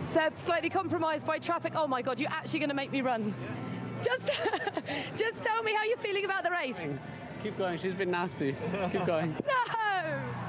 Seb, slightly compromised by traffic. Oh my God, you're actually going to make me run. Just tell me how you're feeling about the race. Keep going, she's been nasty. Keep going. No!